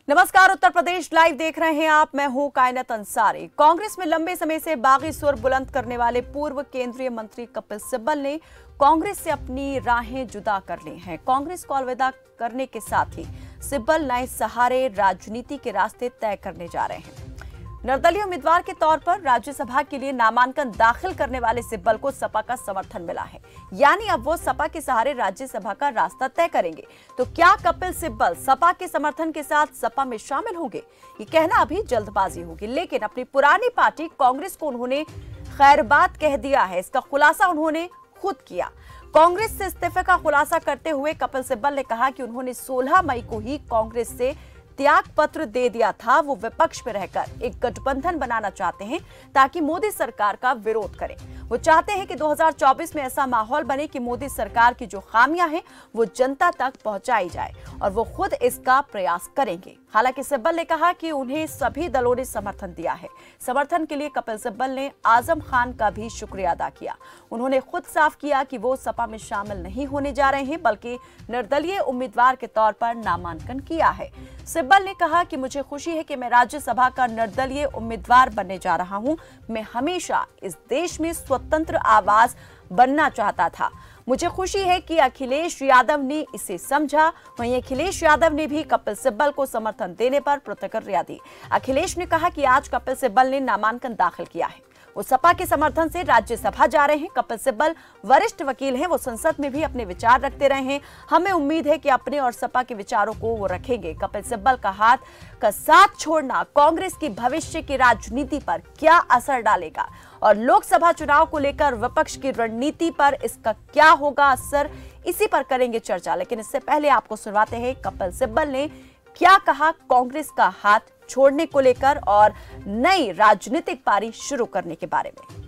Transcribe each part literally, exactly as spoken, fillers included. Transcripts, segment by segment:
नमस्कार, उत्तर प्रदेश लाइव देख रहे हैं आप। मैं हूं कायनात अंसारी। कांग्रेस में लंबे समय से बागी सुर बुलंद करने वाले पूर्व केंद्रीय मंत्री कपिल सिब्बल ने कांग्रेस से अपनी राहें जुदा कर ली हैं। कांग्रेस को अलविदा करने के साथ ही सिब्बल नए सहारे राजनीति के रास्ते तय करने जा रहे हैं। निर्दलीय उम्मीदवार के तौर पर राज्यसभा के लिए नामांकन दाखिल करने वाले सिब्बल को सपा का समर्थन मिला है, यानी अब वो सपा के सहारे राज्यसभा का रास्ता तय करेंगे। तो क्या कपिल सिब्बल सपा के समर्थन के साथ सपा में शामिल होंगे? ये कहना अभी जल्दबाजी होगी, लेकिन अपनी पुरानी पार्टी कांग्रेस को उन्होंने खैरबाद कह दिया है। इसका खुलासा उन्होंने खुद किया। कांग्रेस से इस्तीफे का खुलासा करते हुए कपिल सिब्बल ने कहा कि उन्होंने सोलह मई को ही कांग्रेस से त्याग पत्र दे दिया था। वो विपक्ष में रहकर एक गठबंधन बनाना चाहते हैं ताकि मोदी सरकार का विरोध करें। वो चाहते हैं कि दो हज़ार चौबीस में ऐसा माहौल बने कि मोदी सरकार की जो खामियां हैं वो जनता तक पहुंचाई जाए, और वो खुद इसका प्रयास करेंगे। हालांकि सिब्बल ने कहा कि उन्हें सभी दलों ने समर्थन दिया है। समर्थन के लिए कपिल सिब्बल ने आजम खान का भी शुक्रिया अदा किया। उन्होंने खुद साफ किया कि वो सपा में शामिल नहीं होने जा रहे हैं, बल्कि निर्दलीय उम्मीदवार के तौर पर नामांकन किया है। सिब्बल ने कहा कि मुझे खुशी है कि मैं राज्यसभा का निर्दलीय उम्मीदवार बनने जा रहा हूं। मैं हमेशा इस देश में स्वतंत्र आवाज बनना चाहता था। मुझे खुशी है कि अखिलेश यादव ने इसे समझा। वहीं अखिलेश यादव ने भी कपिल सिब्बल को समर्थन देने पर प्रतिक्रिया दी। अखिलेश ने कहा कि आज कपिल सिब्बल ने नामांकन दाखिल किया है। वो सपा के समर्थन से राज्यसभा जा रहे हैं। कपिल सिब्बल वरिष्ठ वकील हैं, वो संसद में भी अपने विचार रखते रहे हैं। हमें उम्मीद है कि अपने और सपा के विचारों को वो रखेंगे। कपिल सिब्बल का हाथ का साथ छोड़ना कांग्रेस की भविष्य की राजनीति पर क्या असर डालेगा, और लोकसभा चुनाव को लेकर विपक्ष की रणनीति पर इसका क्या होगा असर, इसी पर करेंगे चर्चा। लेकिन इससे पहले आपको सुनवाते हैं कपिल सिब्बल ने क्या कहा कांग्रेस का हाथ छोड़ने को लेकर और नई राजनीतिक पारी शुरू करने के बारे में।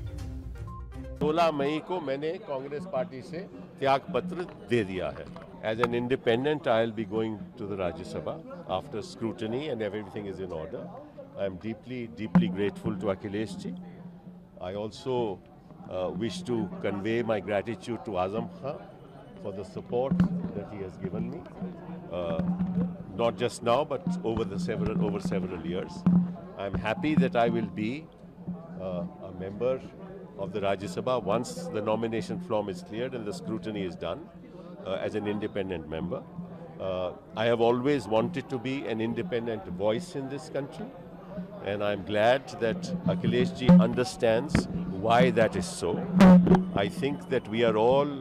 सोलह मई को मैंने कांग्रेस पार्टी से त्याग पत्र दे दिया है। As an independent I will be going to the Rajya Sabha after scrutiny and everything is in order. I am deeply deeply grateful to Akhilesh ji. I also wish to convey my gratitude to Azam Khan for the support that he has given me, uh, not just now but over the several over several years. I am happy that I will be uh, a member of the Rajya Sabha once the nomination form is cleared and the scrutiny is done uh, as an independent member. Uh, I have always wanted to be an independent voice in this country, and I am glad that Akhilesh ji understands why that is so. I think that we are all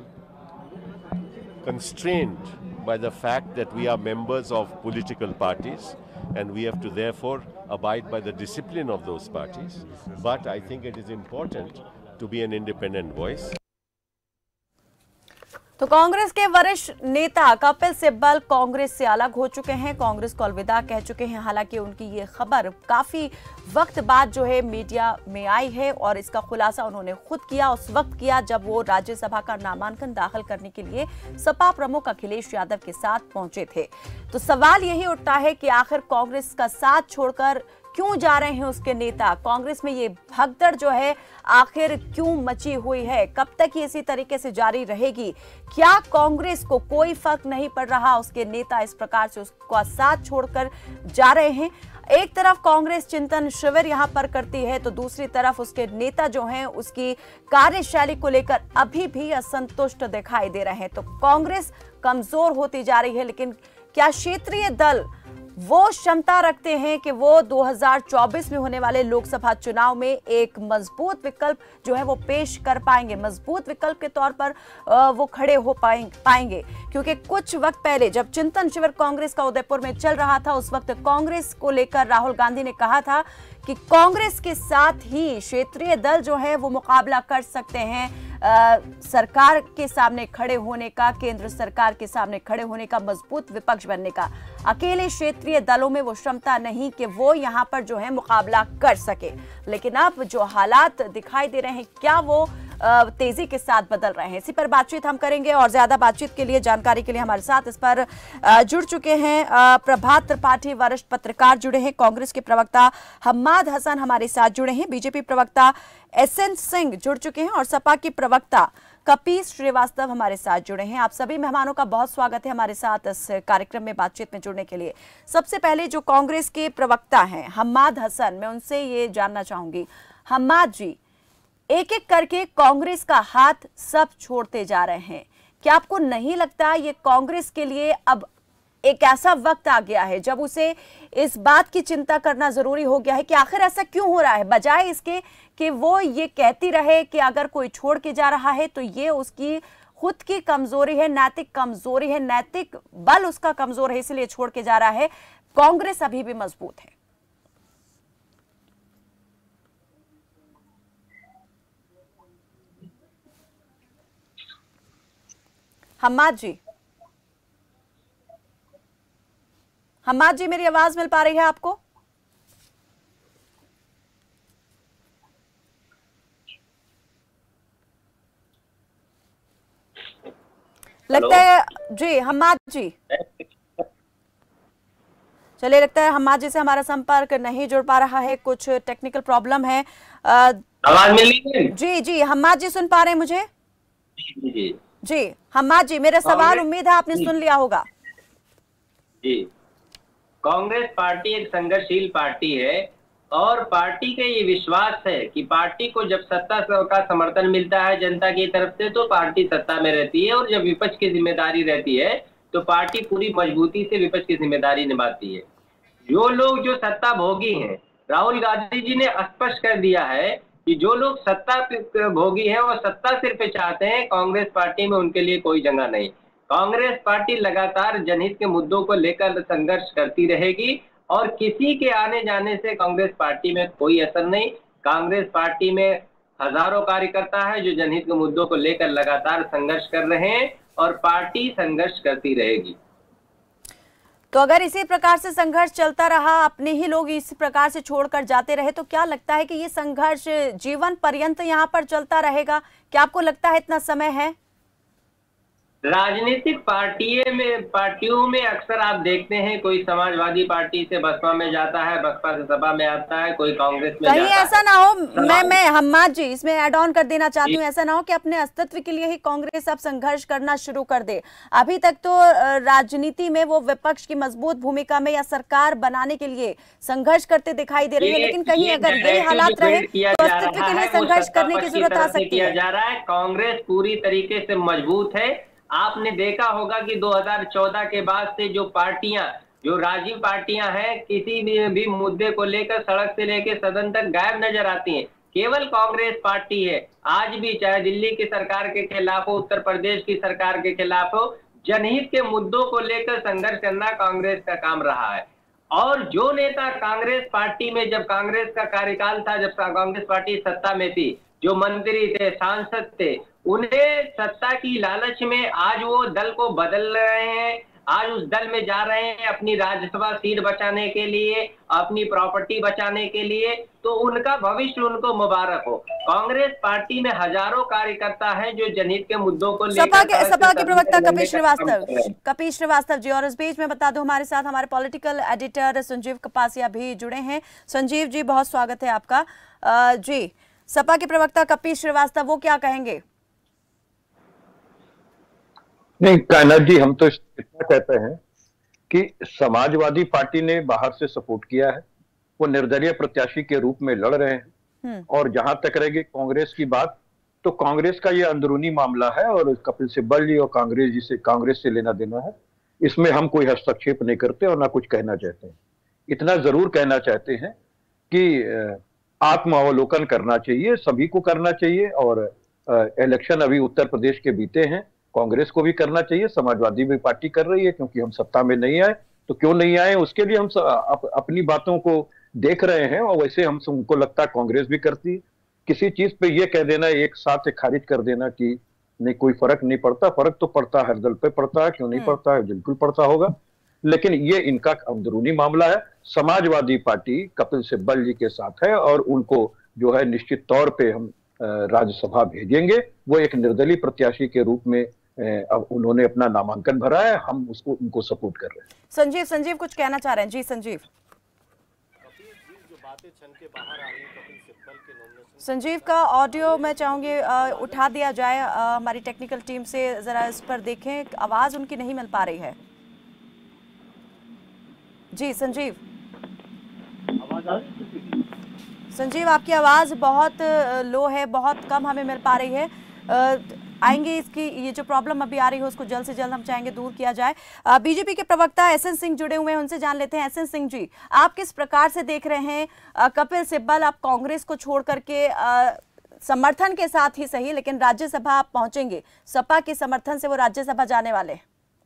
constrained by the fact that we are members of political parties and we have to therefore abide by the discipline of those parties. But I think it is important to be an independent voice. तो कांग्रेस के वरिष्ठ नेता कपिल सिब्बल कांग्रेस से अलग हो चुके हैं, कांग्रेस को अलविदा कह चुके हैं। हालांकि उनकी ये खबर काफी वक्त बाद जो है मीडिया में आई है, और इसका खुलासा उन्होंने खुद किया, उस वक्त किया जब वो राज्यसभा का नामांकन दाखिल करने के लिए सपा प्रमुख अखिलेश यादव के साथ पहुंचे थे। तो सवाल यही उठता है कि आखिर कांग्रेस का साथ छोड़कर क्यों जा रहे हैं उसके नेता? कांग्रेस में ये भगदड़ जो है आखिर क्यों मची हुई है? कब तक ये इसी तरीके से जारी रहेगी? क्या कांग्रेस को कोई फर्क नहीं पड़ रहा? उसके नेता इस प्रकार से उसका साथ छोड़कर जा रहे हैं। एक तरफ कांग्रेस चिंतन शिविर यहां पर करती है, तो दूसरी तरफ उसके नेता जो हैं उसकी कार्यशैली को लेकर अभी भी असंतुष्ट दिखाई दे रहे हैं। तो कांग्रेस कमजोर होती जा रही है, लेकिन क्या क्षेत्रीय दल वो क्षमता रखते हैं कि वो दो हज़ार चौबीस में होने वाले लोकसभा चुनाव में एक मजबूत विकल्प जो है वो पेश कर पाएंगे? मजबूत विकल्प के तौर पर वो खड़े हो पाएंगे? क्योंकि कुछ वक्त पहले जब चिंतन शिविर कांग्रेस का उदयपुर में चल रहा था, उस वक्त कांग्रेस को लेकर राहुल गांधी ने कहा था कि कांग्रेस के साथ ही क्षेत्रीय दल जो है वो मुकाबला कर सकते हैं आ, सरकार के सामने खड़े होने का, केंद्र सरकार के सामने खड़े होने का, मजबूत विपक्ष बनने का। अकेले क्षेत्रीय दलों में वो क्षमता नहीं कि वो यहां पर जो है मुकाबला कर सके। लेकिन अब जो हालात दिखाई दे रहे हैं, क्या वो तेजी के साथ बदल रहे हैं? इसी पर बातचीत हम करेंगे, और ज्यादा बातचीत के लिए, जानकारी के लिए हमारे साथ इस पर जुड़ चुके हैं प्रभात त्रिपाठी, वरिष्ठ पत्रकार जुड़े हैं। कांग्रेस के प्रवक्ता हम्माद हसन हमारे साथ जुड़े हैं। बीजेपी प्रवक्ता एस एन सिंह जुड़ चुके हैं, और सपा की प्रवक्ता कपीश श्रीवास्तव हमारे साथ जुड़े हैं। आप सभी मेहमानों का बहुत स्वागत है हमारे साथ इस कार्यक्रम में बातचीत में जुड़ने के लिए। सबसे पहले जो कांग्रेस के प्रवक्ता हैं हम्माद हसन, मैं उनसे ये जानना चाहूंगी, हम्माद जी, एक एक करके कांग्रेस का हाथ सब छोड़ते जा रहे हैं, क्या आपको नहीं लगता ये कांग्रेस के लिए अब एक ऐसा वक्त आ गया है जब उसे इस बात की चिंता करना जरूरी हो गया है कि आखिर ऐसा क्यों हो रहा है, बजाय इसके कि वो ये कहती रहे कि अगर कोई छोड़ के जा रहा है तो ये उसकी खुद की कमजोरी है, नैतिक कमजोरी है, नैतिक बल उसका कमजोर है इसलिए छोड़ के जा रहा है, कांग्रेस अभी भी मजबूत है। हम्माद जी, हम्माद जी, मेरी आवाज मिल पा रही है आपको? लगता है जी, हम्माद जी, चलिए लगता है हम्माद जी से हमारा संपर्क नहीं जुड़ पा रहा है, कुछ टेक्निकल प्रॉब्लम है। आवाज मिल रही है? जी जी, हम्माद जी सुन पा रहे हैं मुझे? जी जी जी हम्माद जी, मेरा सवाल उम्मीद है आपने सुन लिया होगा। जी, कांग्रेस पार्टी एक संघर्षशील पार्टी है और पार्टी का ये विश्वास है कि पार्टी को जब सत्ता का समर्थन मिलता है जनता की तरफ से तो पार्टी सत्ता में रहती है, और जब विपक्ष की जिम्मेदारी रहती है तो पार्टी पूरी मजबूती से विपक्ष की जिम्मेदारी निभाती है। जो लोग जो सत्ता भोगी हैं, राहुल गांधी जी ने स्पष्ट कर दिया है कि जो लोग सत्ता भोगी हैं वो सत्ता सिर्फ चाहते हैं, कांग्रेस पार्टी में उनके लिए कोई जगह नहीं। कांग्रेस पार्टी लगातार जनहित के मुद्दों को लेकर संघर्ष करती रहेगी और किसी के आने जाने से कांग्रेस पार्टी में कोई असर नहीं। कांग्रेस पार्टी में हजारों कार्यकर्ता है जो जनहित के मुद्दों को लेकर लगातार संघर्ष कर रहे हैं और पार्टी संघर्ष करती रहेगी। तो अगर इसी प्रकार से संघर्ष चलता रहा, अपने ही लोग इसी प्रकार से छोड़कर जाते रहे, तो क्या लगता है कि ये संघर्ष जीवन पर्यंत यहाँ पर चलता रहेगा? क्या आपको लगता है इतना समय है? राजनीतिक पार्टियों में पार्टियों में अक्सर आप देखते हैं कोई समाजवादी पार्टी से बसपा में जाता है, बसपा से सपा में आता है, कोई कांग्रेस में कहीं जाता ऐसा है। ना हो, मैं मैं हम्माद जी इसमें ऐड ऑन कर देना चाहती हूँ, ऐसा ना हो कि अपने अस्तित्व के लिए ही कांग्रेस अब संघर्ष करना शुरू कर दे। अभी तक तो राजनीति में वो विपक्ष की मजबूत भूमिका में या सरकार बनाने के लिए संघर्ष करते दिखाई दे रही है, लेकिन कहीं अगर यही हालात रहे तो अस्तित्व के लिए संघर्ष करने की जरूरत आ सकती है। जा रहा है, कांग्रेस पूरी तरीके से मजबूत है। आपने देखा होगा कि दो हज़ार चौदह के बाद से जो पार्टियां, जो राजीव पार्टियां हैं, किसी भी, भी मुद्दे को लेकर सड़क से लेकर सदन तक गायब नजर आती हैं। केवल कांग्रेस पार्टी है आज भी, चाहे दिल्ली की सरकार के खिलाफ हो, उत्तर प्रदेश की सरकार के खिलाफ हो, जनहित के मुद्दों को लेकर संघर्ष करना कांग्रेस का काम रहा है। और जो नेता कांग्रेस पार्टी में, जब कांग्रेस का कार्यकाल था, जब कांग्रेस पार्टी सत्ता में थी, जो मंत्री थे, सांसद थे, उन्हें सत्ता की लालच में आज वो दल को बदल रहे हैं, आज उस दल में जा रहे हैं अपनी राज्यसभा सीट बचाने के लिए, अपनी प्रॉपर्टी बचाने के लिए, तो उनका भविष्य उनको मुबारक हो। कांग्रेस पार्टी में हजारों कार्यकर्ता हैं जो जनहित के मुद्दों को लेकर सपा के सपा के प्रवक्ता कपीश श्रीवास्तव कपीश श्रीवास्तव जी, और इस बीच में बता दूं हमारे साथ हमारे पॉलिटिकल एडिटर संजीव कपासिया भी जुड़े हैं। संजीव जी, बहुत स्वागत है आपका। जी, सपा के प्रवक्ता कपीश श्रीवास्तव वो क्या कहेंगे? नहीं कायनात जी, हम तो इतना कहते हैं कि समाजवादी पार्टी ने बाहर से सपोर्ट किया है, वो निर्दलीय प्रत्याशी के रूप में लड़ रहे हैं, और जहां तक रहेगी कांग्रेस की बात, तो कांग्रेस का ये अंदरूनी मामला है और कपिल सिब्बल जी और कांग्रेस जी से कांग्रेस से लेना देना है, इसमें हम कोई हस्तक्षेप नहीं करते और ना कुछ कहना चाहते हैं। इतना जरूर कहना चाहते हैं कि आत्मावलोकन करना चाहिए, सभी को करना चाहिए, और इलेक्शन अभी उत्तर प्रदेश के बीते हैं, कांग्रेस को भी करना चाहिए, समाजवादी भी पार्टी कर रही है, क्योंकि हम सत्ता में नहीं आए तो क्यों नहीं आए उसके लिए हम अप, अपनी बातों को देख रहे हैं, और वैसे हम उनको लगता है कांग्रेस भी करती है। किसी चीज पे ये कह देना, एक साथ खारिज कर देना कि नहीं कोई फर्क नहीं पड़ता, फर्क तो पड़ता है, हर दल पे पड़ता है, क्यों नहीं पड़ता है, बिल्कुल पड़ता होगा, लेकिन ये इनका अंदरूनी मामला है। समाजवादी पार्टी कपिल सिब्बल जी के साथ है और उनको जो है निश्चित तौर पे हम राज्यसभा भेजेंगे। वो एक निर्दलीय प्रत्याशी के रूप में अब उन्होंने अपना नामांकन भरा है, हम उसको उनको सपोर्ट कर रहे हैं। संजीव संजीव कुछ कहना चाह रहे हैं? जी संजीव। संजीव का ऑडियो मैं चाहूंगी अ, उठा दिया जाए। अ, हमारी टेक्निकल टीम से जरा इस पर देखें, आवाज उनकी नहीं मिल पा रही है। जी संजीव, संजीव आपकी आवाज बहुत लो है, बहुत कम हमें मिल पा रही है। अ, आएंगे इसकी ये जो प्रॉब्लम अभी आ रही है उसको जल्द से जल्द हम चाहेंगे दूर किया जाए। बीजेपी के प्रवक्ता एसएन सिंह जुड़े हुए हैं, उनसे जान लेते हैं। एसएन सिंह जी, आप किस प्रकार से देख रहे हैं आ, कपिल सिब्बल आप कांग्रेस को छोड़ करके आ, समर्थन के साथ ही सही लेकिन राज्यसभा आप पहुंचेंगे, सपा के समर्थन से वो राज्यसभा जाने वाले?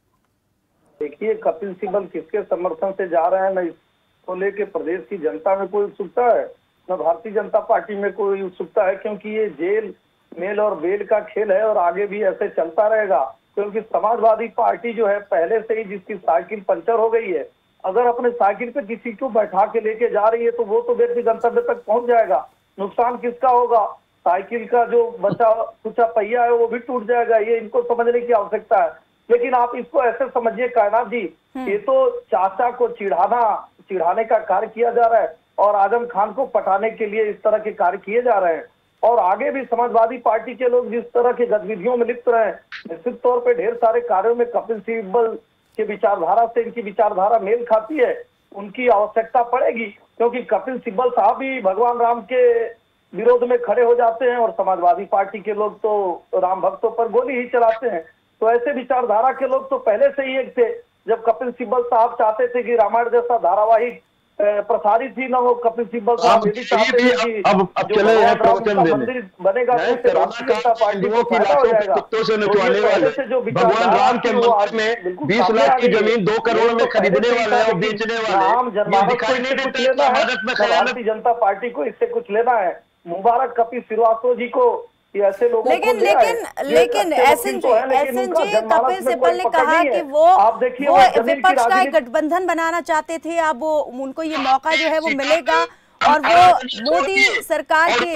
देखिए, कपिल सिब्बल किसके समर्थन से जा रहे हैं, न इसको लेके प्रदेश की जनता में कोई उत्सुकता है, न भारतीय जनता पार्टी में कोई उत्सुकता है, क्योंकि ये जेल मेल और बेल का खेल है और आगे भी ऐसे चलता रहेगा। क्योंकि समाजवादी पार्टी जो है पहले से ही जिसकी साइकिल पंचर हो गई है, अगर अपने साइकिल पे किसी को बैठा के लेके जा रही है तो वो तो व्यक्ति गंतव्य तक पहुंच जाएगा। नुकसान किसका होगा? साइकिल का जो बचा कुचा पहिया है वो भी टूट जाएगा। ये इनको समझने की आवश्यकता है। लेकिन आप इसको ऐसे समझिए कायनात जी, ये तो चाचा को चिढ़ाना चिढ़ाने का कार्य किया जा रहा है और आजम खान को पटाने के लिए इस तरह के कार्य किए जा रहे हैं। और आगे भी समाजवादी पार्टी के लोग जिस तरह की गतिविधियों में लिप्त रहे, निश्चित तौर पे ढेर सारे कार्यों में कपिल सिब्बल के विचारधारा से इनकी विचारधारा मेल खाती है, उनकी आवश्यकता पड़ेगी। क्योंकि कपिल सिब्बल साहब भी भगवान राम के विरोध में खड़े हो जाते हैं और समाजवादी पार्टी के लोग तो राम भक्तों पर गोली ही चलाते हैं। तो ऐसे विचारधारा के लोग तो पहले से ही एक थे। जब कपिल सिब्बल साहब चाहते थे कि रामायण जैसा धारावाहिक प्रसारित ही ना हो, कपिल सिब्बल साहब यदि चाहते थे कि अब अब चले हैं प्रवचन देने, मंदिर बनेगा तो उससे भारतीय जनता पार्टी को फायदा हो जाएगा। कुत्तों से नचवाने वाले भगवान राम के मंदिर में बीस लाख की जमीन दो करोड़ में खरीदने वाले हैं और बेचने वाले राम जनमानस को इससे कुछ लेना है, भारतीय जनता पार्टी को इससे कुछ लेना है। मुबारक कपिल श्रीवास्तव जी को ऐसे लोगों लेकिन को लेकिन लेकिन एसएन जी एसएन जी कपिल सिब्बल ने कहा कि वो वो विपक्ष का एक गठबंधन बनाना चाहते थे, अब वो उनको ये मौका जो है वो मिलेगा और वो मोदी सरकार के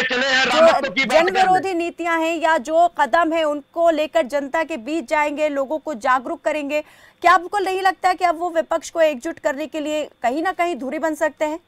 जो जन विरोधी नीतियां हैं या जो कदम है उनको लेकर जनता के बीच जाएंगे, लोगों को जागरूक करेंगे। क्या आपको नहीं लगता कि अब वो विपक्ष को एकजुट करने के लिए कहीं ना कहीं धुरी बन सकते हैं?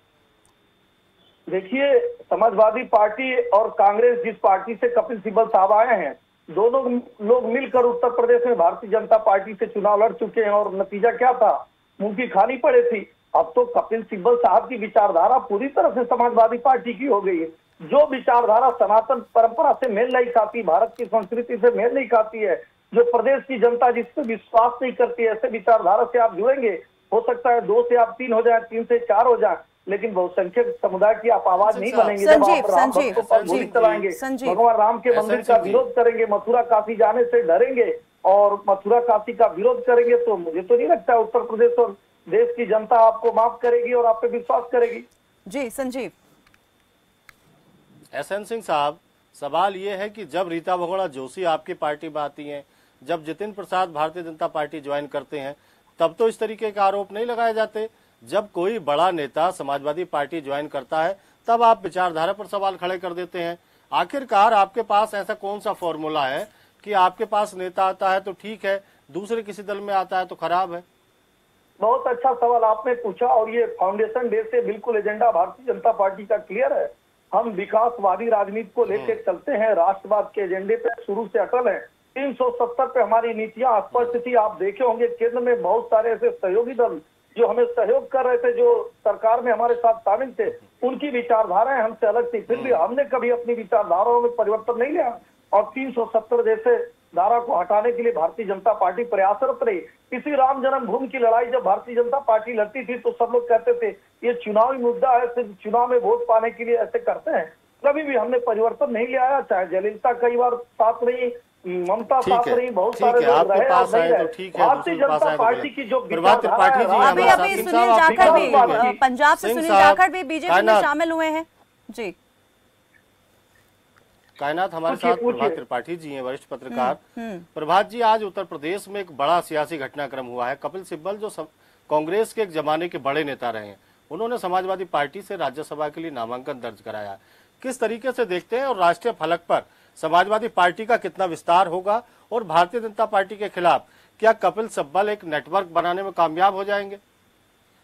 देखिए, समाजवादी पार्टी और कांग्रेस जिस पार्टी से कपिल सिब्बल साहब आए हैं, दोनों लोग मिलकर उत्तर प्रदेश में भारतीय जनता पार्टी से चुनाव लड़ चुके हैं और नतीजा क्या था? मुंह की खानी पड़े थी। अब तो कपिल सिब्बल साहब की विचारधारा पूरी तरह से समाजवादी पार्टी की हो गई है। जो विचारधारा सनातन परंपरा से मेल नहीं खाती, भारत की संस्कृति से मेल नहीं खाती है, जो प्रदेश की जनता जिस पर विश्वास नहीं करती है, ऐसे विचारधारा से आप जुड़ेंगे, हो सकता है दो से आप तीन हो जाए, तीन से चार हो जाए, लेकिन बहुसंख्यक समुदाय की आप आवाज नहीं बनेंगे। जब आप राम भक्तों पर गोली चलाएंगे, भगवान राम के मंदिर का विरोध करेंगे, मथुरा काशी जाने से डरेंगे और मथुरा काशी का विरोध करेंगे, तो मुझे तो नहीं लगता उत्तर प्रदेश और देश की जनता आपको माफ करेगी और आप पे विश्वास करेगी। जी संजीव। एसएन सिंह साहब, सवाल ये है कि जब रीता बहुगुणा जोशी आपकी पार्टी में आती हैं, जब जितिन प्रसाद भारतीय जनता पार्टी ज्वाइन करते हैं, तब तो इस तरीके के आरोप नहीं लगाए जाते। जब कोई बड़ा नेता समाजवादी पार्टी ज्वाइन करता है तब आप विचारधारा पर सवाल खड़े कर देते हैं। आखिरकार आपके पास ऐसा कौन सा फॉर्मूला है कि आपके पास नेता आता है तो ठीक है, दूसरे किसी दल में आता है तो खराब है? बहुत अच्छा सवाल आपने पूछा और ये फाउंडेशन डे से बिल्कुल एजेंडा भारतीय जनता पार्टी का क्लियर है। हम विकासवादी राजनीति को लेकर चलते हैं, राष्ट्रवाद के एजेंडे पे शुरू से अटल है। तीन सौ सत्तर पे हमारी नीतियां स्पष्ट थी। आप देखे होंगे केंद्र में बहुत सारे ऐसे सहयोगी दल जो हमें सहयोग कर रहे थे, जो सरकार में हमारे साथ शामिल थे, उनकी विचारधाराएं हमसे अलग थी, फिर भी हमने कभी अपनी विचारधाराओं में परिवर्तन नहीं लिया और तीन सौ सत्तर जैसे धारा को हटाने के लिए भारतीय जनता पार्टी प्रयासरत रही। इसी राम जन्मभूमि की लड़ाई जब भारतीय जनता पार्टी लड़ती थी तो सब लोग कहते थे ये चुनावी मुद्दा है, सिर्फ चुनाव में वोट पाने के लिए ऐसे करते हैं। कभी भी हमने परिवर्तन नहीं ले आया, चाहे जयललिता कई बार साथ रही, ममता साथ रही, बहुत सारे लोग रहे और नहीं रहे। भारतीय जनता पार्टी की जो विचारधारा है, अभी अभी सुनील जाखड़ भी पंजाब से सुनील जाखड़ भी बीजेपी में शामिल हुए हैं। जी कायनात हमारे साथ प्रभात त्रिपाठी जी हैं, वरिष्ठ पत्रकार। प्रभात जी, आज उत्तर प्रदेश में एक बड़ा सियासी घटनाक्रम हुआ है। कपिल सिब्बल जो कांग्रेस के एक जमाने के बड़े नेता रहे हैं, उन्होंने समाजवादी पार्टी से राज्यसभा के लिए नामांकन दर्ज कराया। किस तरीके से देखते हैं और राष्ट्रीय फलक पर समाजवादी पार्टी का कितना विस्तार होगा और भारतीय जनता पार्टी के खिलाफ क्या कपिल सिब्बल एक नेटवर्क बनाने में कामयाब हो जाएंगे?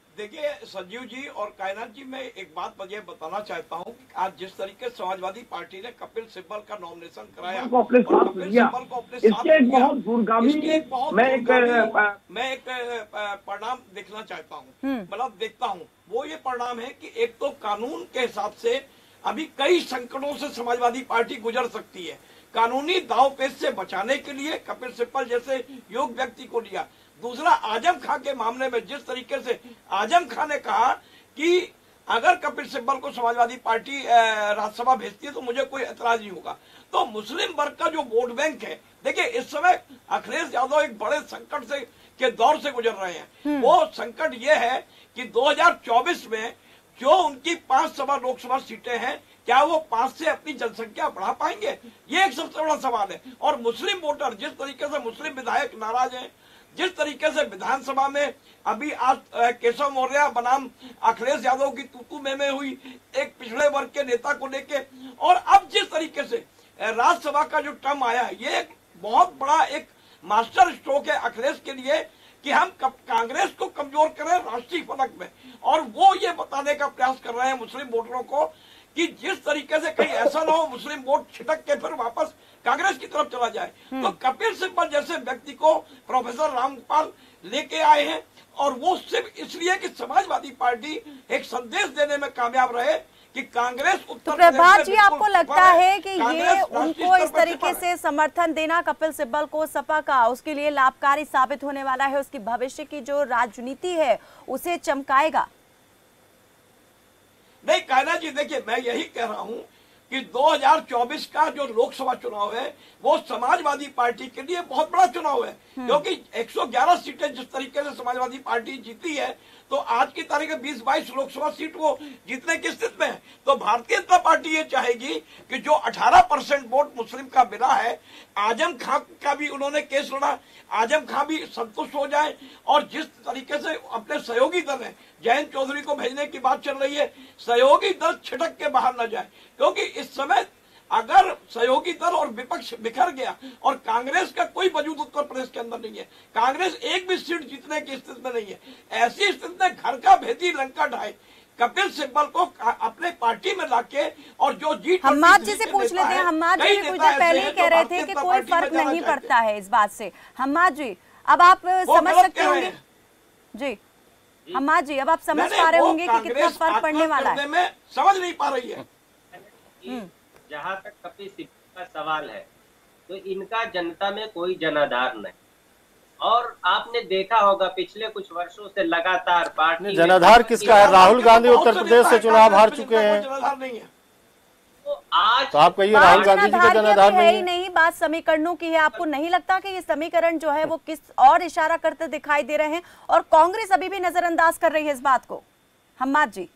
देखिए संजीव जी और कायनात जी, मैं एक बात मुझे बताना चाहता हूं कि आज जिस तरीके से समाजवादी पार्टी ने कपिल सिब्बल का नॉमिनेशन कराया को अपने और साथ कपिल लिया, सिब्बल को अपने साथ इसके एक लिया, बहुत दूरगामी इसके एक बहुत मैं एक दूरगामी मैं एक परिणाम देखना चाहता हूं, मतलब देखता हूं। वो ये परिणाम है कि एक तो कानून के हिसाब से अभी कई संकटों से समाजवादी पार्टी गुजर सकती है। कानूनी दांवपेच से बचाने के लिए कपिल सिब्बल जैसे योग्य व्यक्ति को लिया। दूसरा, आजम खां के मामले में जिस तरीके से आजम खां ने कहा कि अगर कपिल सिब्बल को समाजवादी पार्टी राज्यसभा भेजती है तो मुझे कोई एतराज नहीं होगा। तो मुस्लिम वर्ग का जो वोट बैंक है, देखिए इस समय अखिलेश यादव एक बड़े संकट से के दौर से गुजर रहे हैं। वो संकट ये है कि दो हज़ार चौबीस में जो उनकी पांच सभा लोकसभा सीटें हैं, क्या वो पांच से अपनी जनसंख्या बढ़ा पाएंगे? ये एक सबसे बड़ा सवाल है। और मुस्लिम वोटर, जिस तरीके से मुस्लिम विधायक नाराज हैं, जिस तरीके से विधानसभा में अभी आज केशव मौर्य बनाम अखिलेश यादव की तूतू में, में हुई एक पिछड़े वर्ग के नेता को लेके, और अब जिस तरीके से राज्यसभा का जो टर्म आया, ये एक बहुत बड़ा एक मास्टर स्ट्रोक है अखिलेश के लिए कि हम कांग्रेस को कमजोर करें राष्ट्रीय फलक में। और वो ये बताने का प्रयास कर रहे हैं मुस्लिम वोटरों को कि जिस तरीके से कहीं ऐसा ना हो मुस्लिम वोट छिटक के फिर वापस कांग्रेस की तरफ चला जाए। तो कपिल सिब्बल जैसे व्यक्ति को प्रोफेसर रामपाल लेके आए हैं, और वो सिर्फ इसलिए कि समाजवादी पार्टी एक संदेश देने में कामयाब रहे कि कांग्रेस उत्तर तो प्रभात जी, आपको लगता है कि ये उनको इस तरीके से समर्थन देना कपिल सिब्बल को सपा का उसके लिए लाभकारी साबित होने वाला है, उसकी भविष्य की जो राजनीति है उसे चमकाएगा? नहीं कायना जी, देखिए मैं यही कह रहा हूं कि दो हज़ार चौबीस का जो लोकसभा चुनाव है वो समाजवादी पार्टी के लिए बहुत बड़ा चुनाव है, क्योंकि एक सौ ग्यारह सीटें जिस तरीके से समाजवादी पार्टी जीती है, तो आज की तारीख में बीस बाईस लोकसभा सीट वो जीतने की स्थिति में है। तो भारतीय जनता पार्टी ये चाहेगी कि जो अठारह परसेंट वोट मुस्लिम का मिला है, आजम खां का भी उन्होंने केस लड़ा, आजम खां भी संतुष्ट हो जाए, और जिस तरीके से अपने सहयोगी दल है, जयंत चौधरी को भेजने की बात चल रही है, सहयोगी दल छिटक के बाहर न जाए, क्योंकि इस समय अगर सहयोगी दल और विपक्ष बिखर गया और कांग्रेस का कोई वजूद उत्तर प्रदेश के अंदर नहीं है, कांग्रेस एक भी सीट जीतने की स्थिति में नहीं है, ऐसी स्थिति में घर का भेदी लंका ढाए कपिल सिब्बल को अपने पार्टी में लाके और जो जीत हम्माद जी से पूछ लेते हैं। हम्माद जी कुछ देर पहले ही कह रहे थे कि कोई फर्क नहीं पड़ता है इस बात से। हम्माद जी अब आप समझ सकते होंगे जी, हम्माद जी अब आप समझ पा रहे होंगे कि कितना फर्क पड़ने वाला है। में समझ नहीं पा रही है। जहाँ तक कपिल सिब्बल का सवाल है तो इनका जनता में कोई जनाधार नहीं, और आपने देखा होगा पिछले कुछ वर्षों से लगातार पार्टी जनाधार किसका है? राहुल गांधी उत्तर प्रदेश से चुनाव हार चुके हैं, तो आज तो आप कहिए राहुल गांधी जी का जनाधार है ही नहीं? नहीं, बात समीकरणों की है। आपको नहीं लगता कि ये समीकरण जो है वो किस और इशारा करते दिखाई दे रहे हैं, और कांग्रेस अभी भी नजरअंदाज कर रही है इस बात को? हम्माद जी,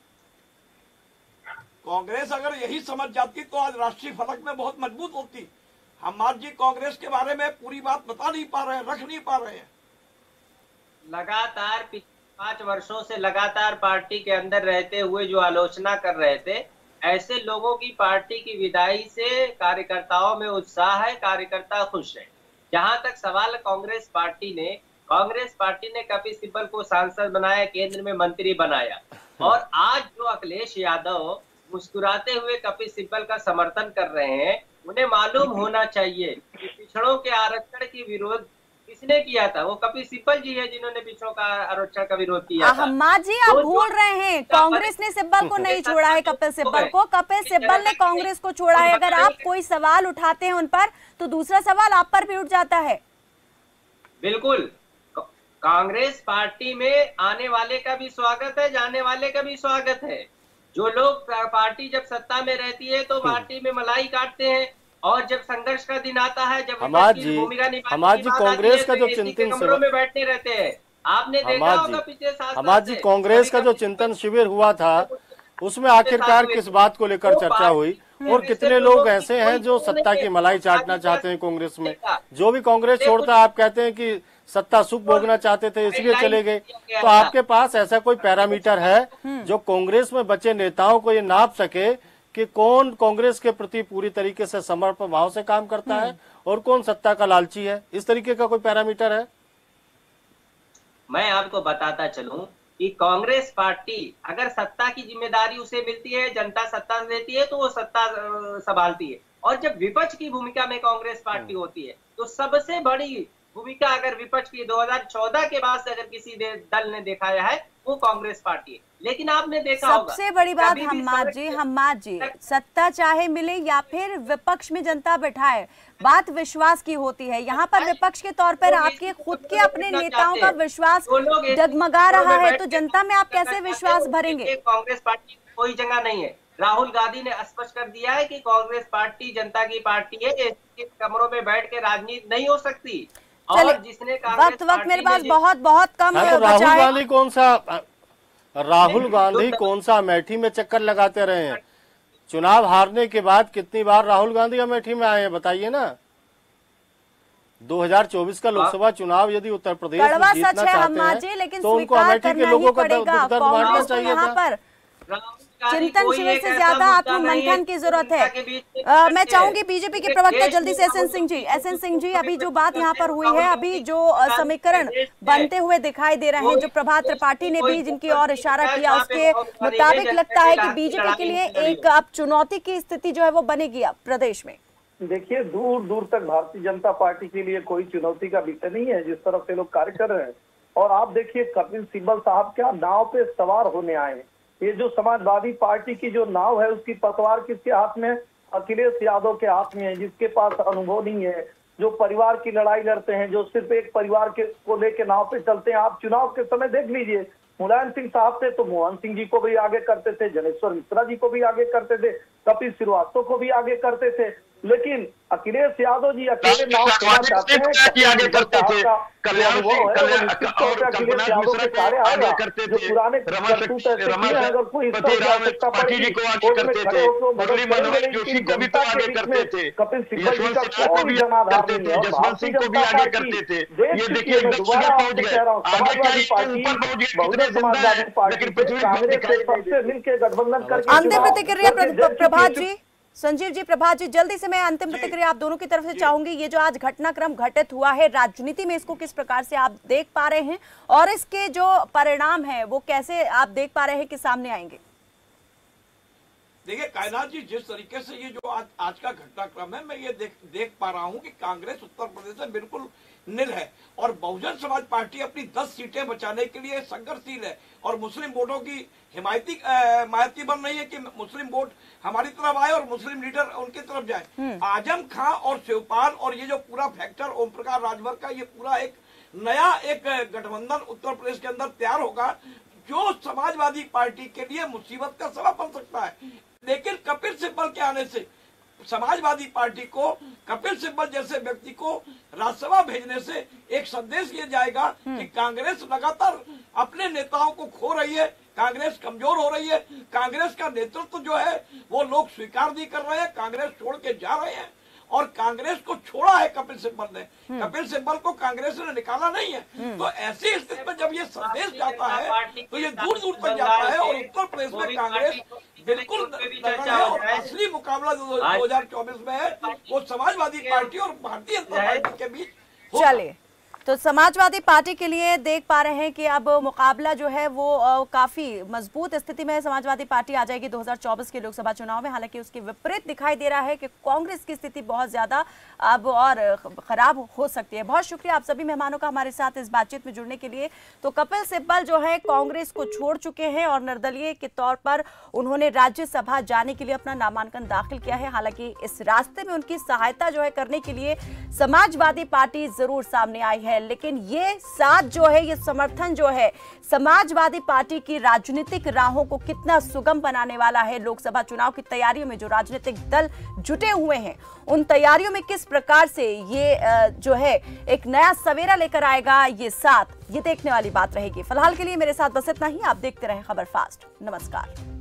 कांग्रेस अगर यही समझ जाती तो आज राष्ट्रीय फलक में बहुत मजबूत होती। हम्माद जी कांग्रेस के बारे में पूरी बात बता नहीं पा रहे हैं, रख नहीं पा रहे हैं। लगातार पिछले पांच वर्षों से लगातार पार्टी के अंदर रहते हुए जो आलोचना कर रहे थे, ऐसे लोगों की पार्टी की विदाई से कार्यकर्ताओं में उत्साह है, कार्यकर्ता खुश है। जहां तक सवाल कांग्रेस पार्टी ने कांग्रेस पार्टी ने कपिल सिब्बल को सांसद बनाया, केंद्र में मंत्री बनाया, और आज जो अखिलेश यादव मुस्कुराते हुए कपिल सिब्बल का समर्थन कर रहे हैं, उन्हें मालूम होना चाहिए कि पिछड़ों के आरक्षण की विरोध किसने किया था। वो कपिल सिब्बल जी है जिन्होंने पिछड़ों का आरक्षण का विरोध किया था। हम्माद जी आप भूल रहे हैं, कांग्रेस ने सिब्बल को नहीं छोड़ा है, कपिल सिब्बल को कपिल सिब्बल ने कांग्रेस को छोड़ा है। अगर आप कोई सवाल उठाते हैं उन पर तो दूसरा सवाल आप पर भी उठ जाता है। बिल्कुल, कांग्रेस पार्टी में आने वाले का भी स्वागत है, जाने वाले का भी स्वागत है। जो लोग पार्टी जब सत्ता में रहती है तो पार्टी में मलाई काटते हैं, और जब संघर्ष का दिन आता है, जब हम्माद जी हम्माद जी कांग्रेस का जो चिंतन कमरों में बैठने रहते हैं। आपने देखा होगा पिछले साल हम्माद जी कांग्रेस का जो चिंतन शिविर हुआ था उसमें आखिरकार किस बात को लेकर चर्चा हुई, और कितने लोग ऐसे हैं जो सत्ता की मलाई चाटना चाहते हैं कांग्रेस में? जो भी कांग्रेस छोड़ता आप कहते हैं कि सत्ता सुख भोगना चाहते थे इसलिए चले गए। तो आपके पास ऐसा कोई पैरामीटर है जो कांग्रेस में बचे नेताओं को ये नाप सके कि कौन कांग्रेस के प्रति पूरी तरीके से समर्पण भाव से काम करता है और कौन सत्ता का लालची है? इस तरीके का कोई पैरामीटर है? मैं आपको बताता चलूं कि कांग्रेस पार्टी अगर सत्ता की जिम्मेदारी उसे मिलती है, जनता सत्ता देती है तो वो सत्ता संभालती है, और जब विपक्ष की भूमिका में कांग्रेस पार्टी होती है तो सबसे बड़ी भूमिका अगर विपक्ष की दो हज़ार चौदह के बाद से अगर किसी दल ने दिखाया है वो कांग्रेस पार्टी है। लेकिन आपने देखा होगा सबसे बड़ी बात हम्माद जी हम्माद जी सत्ता चाहे मिले या फिर विपक्ष में जनता बैठाए, बात विश्वास की होती है। यहाँ पर विपक्ष के तौर पर आपके खुद के अपने नेताओं का विश्वास डगमगा रहा है, तो जनता में आप कैसे विश्वास भरेंगे? कांग्रेस पार्टी कोई जगह नहीं है। राहुल गांधी ने स्पष्ट कर दिया है कि कांग्रेस पार्टी जनता की पार्टी है, एसी कमरों में बैठ के राजनीति नहीं हो सकती। और जिसने वक्त वक्त मेरे पास बहुत बहुत कम है, तो राहुल गांधी कौन सा राहुल गांधी कौन सा अमेठी में चक्कर लगाते रहे हैं? चुनाव हारने के बाद कितनी बार राहुल गांधी अमेठी में आए हैं बताइए ना। दो हज़ार चौबीस का लोकसभा चुनाव यदि उत्तर प्रदेश में जीतना चाहते हैं लेकिन तो उनको अमेठी के लोगों का दर्द मानना चाहिए था। चिंतन शिविर से ज्यादा आत्ममंथन की जरूरत है। आ, मैं चाहूंगी बीजेपी के प्रवक्ता जल्दी से एसएन सिंह जी एसएन सिंह जी अभी जो बात यहाँ पर हुई है, अभी जो समीकरण बनते हुए दिखाई दे रहे हैं, जो प्रभात त्रिपाठी ने भी जिनकी ओर इशारा किया, उसके मुताबिक लगता है कि बीजेपी के लिए एक अब चुनौती की स्थिति जो है वो बनेगी अब प्रदेश में। देखिए, दूर दूर तक भारतीय जनता पार्टी के लिए कोई चुनौती का विषय नहीं है जिस तरफ से लोग कार्य कर रहे हैं। और आप देखिए कपिल सिब्बल साहब क्या नाव पे सवार होने आए हैं। ये जो समाजवादी पार्टी की जो नाव है उसकी पतवार किसके हाथ में? अखिलेश यादव के हाथ में है, जिसके पास अनुभव नहीं है, जो परिवार की लड़ाई लड़ते हैं, जो सिर्फ एक परिवार के को लेके नाव पे चलते हैं। आप चुनाव के समय देख लीजिए, मुलायम सिंह साहब थे तो मोहन सिंह जी को भी आगे करते थे, जनेश्वर मिश्रा जी को भी आगे करते थे, कपिल श्रीवास्तव को भी आगे करते थे। लेकिन अखिलेश यादव जी अकेले नाव चलना चाहते हैं, आगे करते थे, कल्याण सिंह अखिलेश यादव के सारे आगे करते थे, पुराने करतूत ऐसे किए हैं, अगर कोई पार्टी जी को आगे करते थे, मुरली मनोहर जोशी को भी तो आगे करते थे, कपिल सिब्बल जी का कोई जनाधार नहीं है, जसवंत सिंह को भी आगे करते थे। ये देखिए दोबारा आपसे कह रहा हूँ, समाजवादी पार्टी, बहुजन समाजवादी पार्टी, कांग्रेस से सबसे मिलकर गठबंधन करके अंतिम प्रतिक्रिया प्रभात जी, संजीव जी, प्रभात जी, जल्दी से मैं अंतिम प्रतिक्रिया आप दोनों की तरफ से चाहूंगी। ये जो आज घटनाक्रम घटित हुआ है राजनीति में, इसको किस प्रकार से आप देख पा रहे हैं और इसके जो परिणाम है वो कैसे आप देख पा रहे हैं कि सामने आएंगे? देखिए कायनात जी, जिस तरीके से ये जो आज आज का घटनाक्रम है, मैं ये देख देख पा रहा हूँ कि कांग्रेस उत्तर प्रदेश में बिल्कुल निल है और बहुजन समाज पार्टी अपनी दस सीटें बचाने के लिए संघर्षशील है और मुस्लिम वोटों की हिमायती हिमायती बन रही है कि मुस्लिम वोट हमारी तरफ आए और मुस्लिम लीडर उनकी तरफ जाए। आजम खां और शिवपाल और ये जो पूरा फैक्टर ओम प्रकाश राजभर का, ये पूरा एक नया एक गठबंधन उत्तर प्रदेश के अंदर तैयार होगा जो समाजवादी पार्टी के लिए मुसीबत का सबब बन सकता है। लेकिन कपिल सिब्बल के आने से समाजवादी पार्टी को, कपिल सिब्बल जैसे व्यक्ति को राज्यसभा भेजने से एक संदेश ये जाएगा कि कांग्रेस लगातार अपने नेताओं को खो रही है, कांग्रेस कमजोर हो रही है, कांग्रेस का नेतृत्व जो है वो लोग स्वीकार नहीं कर रहे हैं, कांग्रेस छोड़ के जा रहे हैं और कांग्रेस को छोड़ा है कपिल सिब्बल ने, कपिल सिब्बल को कांग्रेस ने निकाला नहीं है। तो ऐसी स्थिति में जब ये संदेश जाता है तो ये दूर दूर तक जाता है और उत्तर प्रदेश में कांग्रेस बिल्कुल और असली मुकाबला दो हजार चौबीस में है वो समाजवादी पार्टी और भारतीय जनता पार्टी के बीच। चलिए, तो समाजवादी पार्टी के लिए देख पा रहे हैं कि अब मुकाबला जो है वो आ, काफी मजबूत स्थिति में समाजवादी पार्टी आ जाएगी दो हज़ार चौबीस के लोकसभा चुनाव में। हालांकि उसके विपरीत दिखाई दे रहा है कि कांग्रेस की स्थिति बहुत ज्यादा अब और खराब हो सकती है। बहुत शुक्रिया आप सभी मेहमानों का हमारे साथ इस बातचीत में जुड़ने के लिए। तो कपिल सिब्बल जो है कांग्रेस को छोड़ चुके हैं और निर्दलीय के तौर पर उन्होंने राज्यसभा जाने के लिए अपना नामांकन दाखिल किया है। हालांकि इस रास्ते में उनकी सहायता जो है करने के लिए समाजवादी पार्टी जरूर सामने आई है, लेकिन ये साथ जो है, ये समर्थन जो है समाजवादी पार्टी की राजनीतिक राहों को कितना सुगम बनाने वाला है। लोकसभा चुनाव की तैयारियों में जो राजनीतिक दल जुटे हुए हैं उन तैयारियों में किस प्रकार से ये जो है एक नया सवेरा लेकर आएगा, ये साथ ये देखने वाली बात रहेगी। फिलहाल के लिए मेरे साथ बस इतना ही। आप देखते रहें खबर फास्ट। नमस्कार।